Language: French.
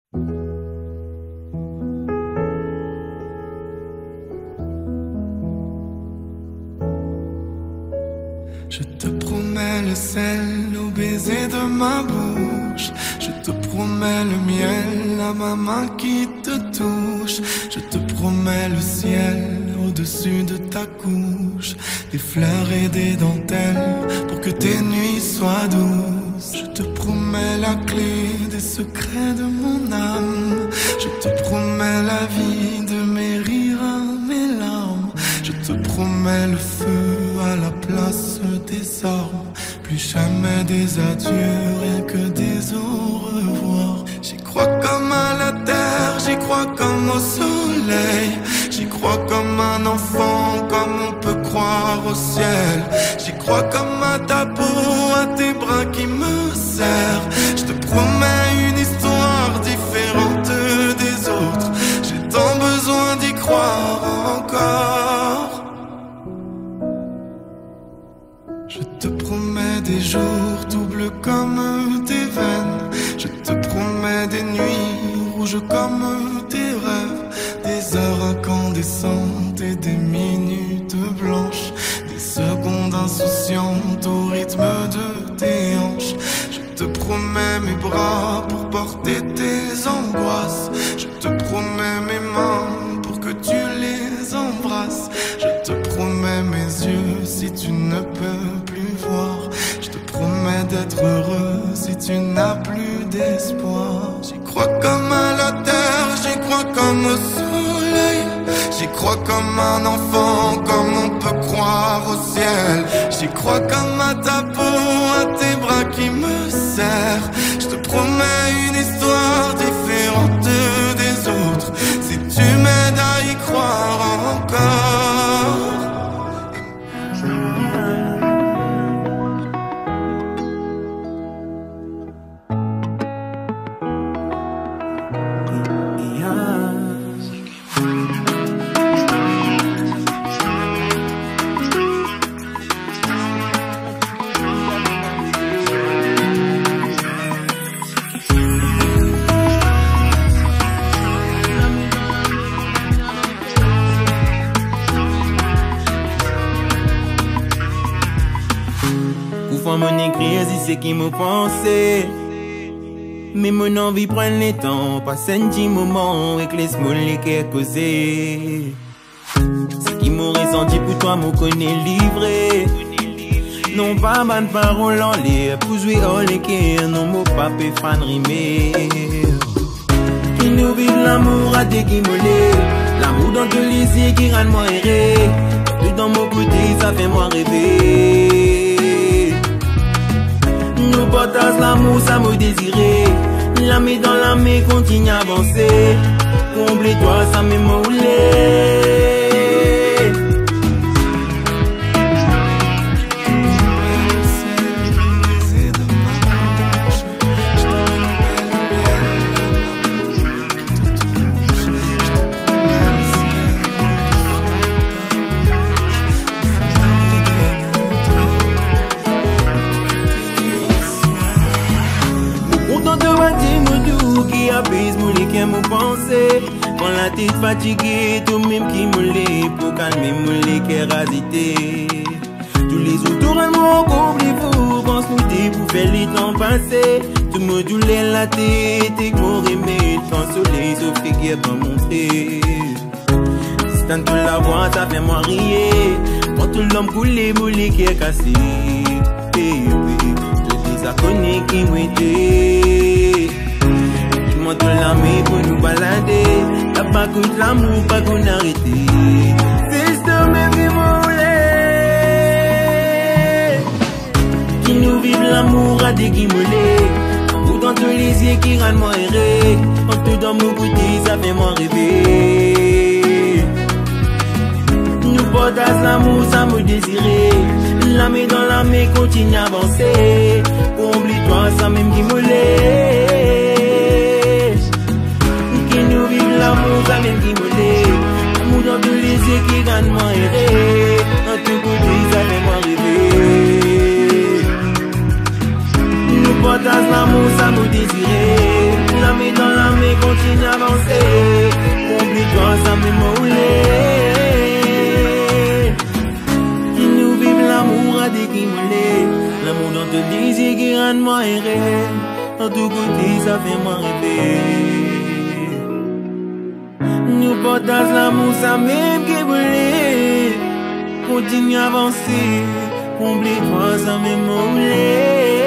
Je te promets le sel au baiser de ma bouche. Je te promets le miel à ma main qui te touche. Je te promets le ciel au-dessus de ta couche. Des fleurs et des dentelles pour que tes nuits soient douces. Je te promets la clé des secrets de mon âme. Je te promets la vie de mes rires, mes larmes. Je te promets le feu à la place des armes. Plus jamais des adieux, rien que des au revoir. J'y crois comme à la terre, j'y crois comme au soleil. J'y crois comme un enfant, comme on peut croire au ciel. J'y crois comme à ta peau, à tes bras qui me serrent. Je te promets une histoire différente des autres. J'ai tant besoin d'y croire encore. Je te promets des jours doubles comme tes veines. Je te promets des nuits rouges comme tes rêves. Des heures incandescentes et des minutes blanches. Des secondes insouciantes au rythme de tes hanches. Je te promets mes bras pour porter tes angoisses. Je te promets mes mains pour que tu les embrasses. Je te promets mes yeux si tu ne peux plus voir. Je te promets d'être heureux si tu n'as plus d'espoir. J'y crois comme à la terre, j'y crois comme au soleil. J'y crois comme un enfant, comme on peut croire au ciel. J'y crois comme à ta peau, à tes bras qui me serrent. Je te promets une histoire différente des autres. Si tu m'aides à y croire encore. Mon écrire si c'est qui me pensait. Mais mon envie prend le temps, passe un petit moment avec les small les qui causé. Ce qui m'aurait senti pour toi me connaît livré. Non pas bonne parole en l'air, pour jouer au l'équerre, non mon pape fan rimé. Qui nous vive l'amour à des qui me l'amour dans tous les yeux qui rend moi erré. Tout dans mon côté ça fait moi rêver. Nous partageons l'amour, ça me désirait. La main dans la main, continue à avancer. Comble-toi, ça me moulait. Mon pensée, quand la tête fatiguée, tout même qui me l'est, pour calmer mon lait qui est rasité. Tous les autour de moi, comblez-vous, pense-nous des pour faire les temps passer. Tout me doulait la tête, et que mon remède, quand soleil, sauf qui est pas montré. C'est tant que la voix, ça fait moi rire. Quand tout l'homme coulé, mon lait qui est cassé. Je dis ça connaît qui m'était. Montre la main pour nous balader. T'as pas coûté l'amour, pas qu'on arrête. C'est ce même qui voulait. Qui nous vive l'amour à des qui moulait. Ou dans tous les yeux qui rendent moi erré. Quand tout dans mon côté, ça fait moi rêver. Nous partageons l'amour, ça me désirait. La main dans la main, continue à avancer. Oublie-toi, ça même qui moulait. L'amour, ça même qui me l'est. L'amour dans tous les yeux qui gagne moi erré. Dans tout côté, ça fait moi rêver. Nous partageons l'amour, ça me désirait. La main dans la main, te disiez qui rend moi errer. En tout côté, ça fait moi rêver. Nous partageons l'amour, ça même qui brûle. Continue à avancer, combler toi, ça même m'oublier.